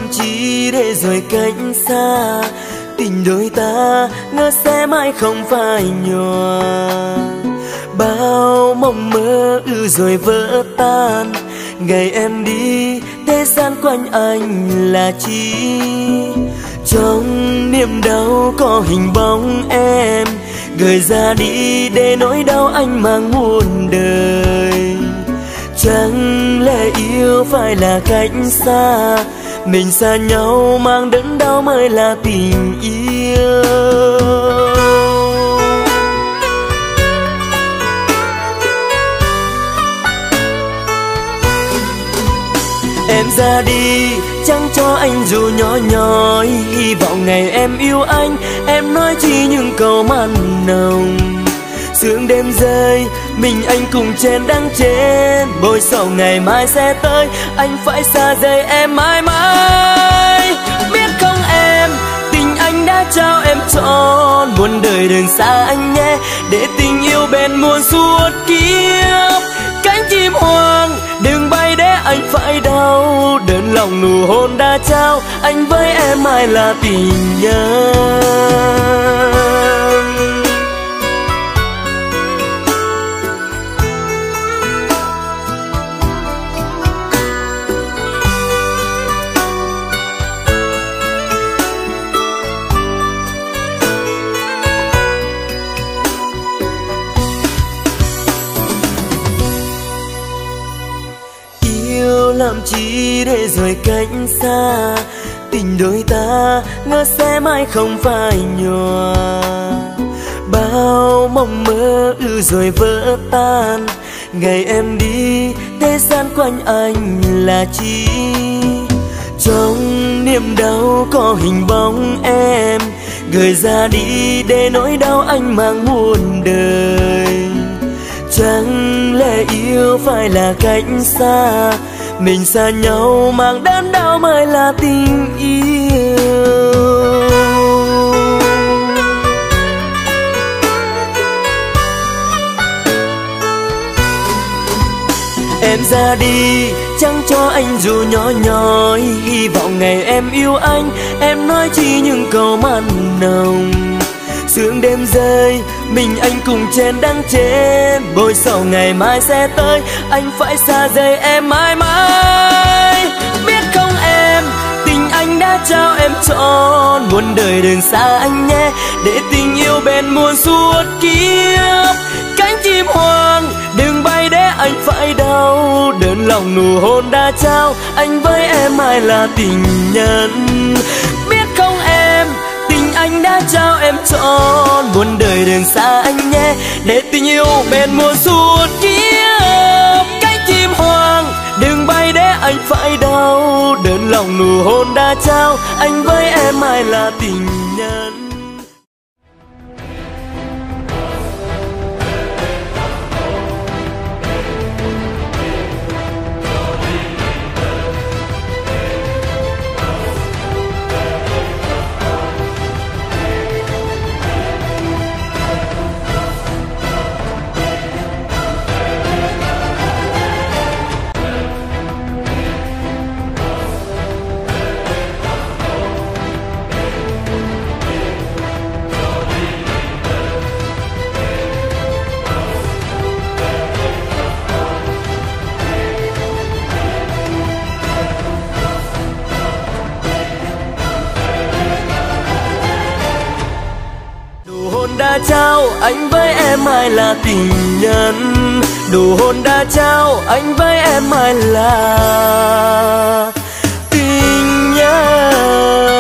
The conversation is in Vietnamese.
chi để rồi cách xa. Tình đôi ta ngỡ sẽ mãi không phai nhòa. Bao mộng mơ rồi vỡ tan. Ngày em đi thế gian quanh anh là chi. Trong niềm đau có hình bóng em, gửi ra đi để nỗi đau anh mang muôn đời. Chẳng lẽ yêu phải là cách xa, mình xa nhau mang đớn đau mới là tình yêu. Em ra đi chẳng cho anh dù nhỏ nhói, hy vọng ngày em yêu anh, em nói chỉ những câu mặn nồng. Sương đêm rơi, mình anh cùng trên đắng trên, bồi sau ngày mai sẽ tới, anh phải xa rời em mãi mãi. Biết không em, tình anh đã trao em trọn muôn đời đường xa anh nhé, để tình yêu bền muôn suốt kiếp. Cánh chim hoang đừng bay để anh phải đau, đơn lòng nụ hôn đã trao, anh với em ai là tình nhân. Làm chi để rồi cách xa, tình đôi ta ngỡ sẽ mãi không phai nhòa. Bao mộng mơ rồi vỡ tan. Ngày em đi thế gian quanh anh là chi. Trong niềm đau có hình bóng em, gửi ra đi để nỗi đau anh mang muôn đời. Chẳng lẽ yêu phải là cách xa, mình xa nhau mang đớn đau mới là tình yêu. Em ra đi chẳng cho anh dù nhỏ nhói, hy vọng ngày em yêu anh, em nói chỉ những câu mặn nồng. Sương đêm rơi, mình anh cùng trên đắng trên, bồi sau ngày mai sẽ tới, anh phải xa rời em mãi mãi. Biết không em, tình anh đã trao em trọn muôn đời đường xa anh nhé, để tình yêu bền muôn suốt kiếp. Cánh chim hoang đừng bay để anh phải đau, đơn lòng nụ hôn đã trao, anh với em ai là tình nhân. Biết không em, tình anh đã trao em trọn muôn đời đường xa anh nhé, để tình yêu bền muôn suốt kiếp. Cánh chim hoang đừng bay để anh phải đau, đơn lòng nụ hôn đã trao, anh với em ai là tình nhân. Đã trao anh với em ai là tình nhân, nụ hôn đã trao anh với em ai là tình nhân.